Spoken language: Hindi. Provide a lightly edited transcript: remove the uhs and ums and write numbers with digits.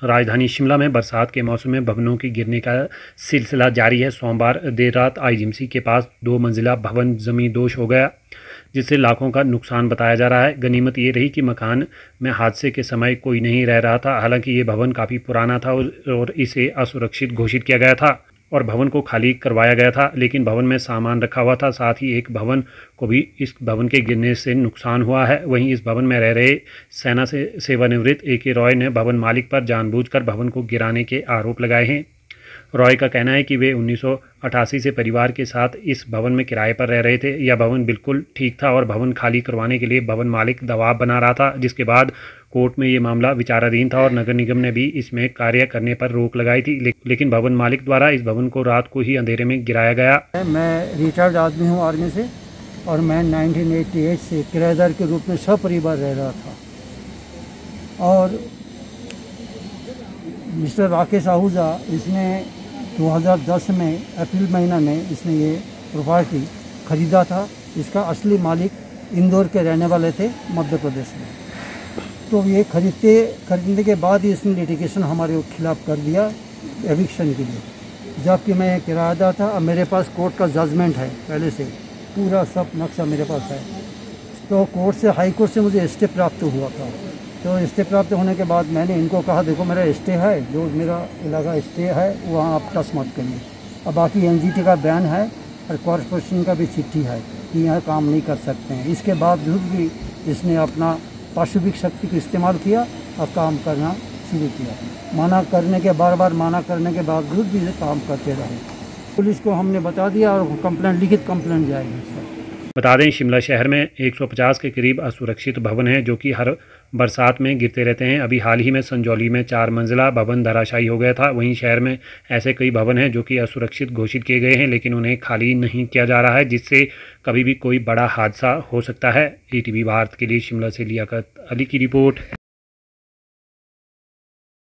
राजधानी शिमला में बरसात के मौसम में भवनों के गिरने का सिलसिला जारी है। सोमवार देर रात आईजीएमसी के पास 2 मंजिला भवन जमीन दोष हो गया, जिससे लाखों का नुकसान बताया जा रहा है। गनीमत ये रही कि मकान में हादसे के समय कोई नहीं रह रहा था। हालांकि ये भवन काफ़ी पुराना था और इसे असुरक्षित घोषित किया गया था और भवन को खाली करवाया गया था, लेकिन भवन में सामान रखा हुआ था। साथ ही एक भवन को भी इस भवन के गिरने से नुकसान हुआ है। वहीं इस भवन में रह रहे सेना से सेवानिवृत्त AK रॉय ने भवन मालिक पर जानबूझकर भवन को गिराने के आरोप लगाए हैं। रॉय का कहना है कि वे 1988 से परिवार के साथ इस भवन में किराए पर रह रहे थे। यह भवन बिल्कुल ठीक था और भवन खाली करवाने के लिए भवन मालिक दबाव बना रहा था, जिसके बाद कोर्ट में ये मामला विचाराधीन था और नगर निगम ने भी इसमें कार्य करने पर रोक लगाई थी, लेकिन भवन मालिक द्वारा इस भवन को रात को ही अंधेरे में गिराया गया। मैं रिटायर्ड आदमी हूँ आर्मी से और मैं 1988 से किराएदार के रूप में सपरिवार रह रहा था। और मिस्टर राकेश आहूजा, इसने 2010 में अप्रैल महीना में इसने ये प्रॉपर्टी ख़रीदा था। इसका असली मालिक इंदौर के रहने वाले थे, मध्य प्रदेश में। तो ये खरीदने के बाद ही इसने लिटिगेशन हमारे खिलाफ़ कर दिया एविक्शन के लिए, जबकि मैं किराएदार था। अब मेरे पास कोर्ट का जजमेंट है, पहले से पूरा सब नक्शा मेरे पास है। तो कोर्ट से, हाई कोर्ट से मुझे स्टे प्राप्त हुआ था। तो स्टे प्राप्त होने के बाद मैंने इनको कहा, देखो मेरा स्टे है, जो मेरा इलाका स्टे है वहाँ आप टच मत करिए। अब बाकी NGT का बयान है और कॉर्पोरेशन का भी चिट्ठी है कि यहाँ काम नहीं कर सकते हैं। इसके बावजूद भी इसने अपना पाशविक शक्ति का इस्तेमाल किया और काम करना शुरू किया। बार बार मना करने के बावजूद भी काम करते रहे। पुलिस को हमने बता दिया और कंप्लेंट, लिखित कंप्लेंट जाएगी सर। बता दें, शिमला शहर में 150 के करीब असुरक्षित भवन हैं जो कि हर बरसात में गिरते रहते हैं। अभी हाल ही में संजौली में 4 मंजिला भवन धराशायी हो गया था। वहीं शहर में ऐसे कई भवन हैं जो कि असुरक्षित घोषित किए गए हैं, लेकिन उन्हें खाली नहीं किया जा रहा है, जिससे कभी भी कोई बड़ा हादसा हो सकता है। ETV भारत के लिए शिमला से लियाकत अली की रिपोर्ट।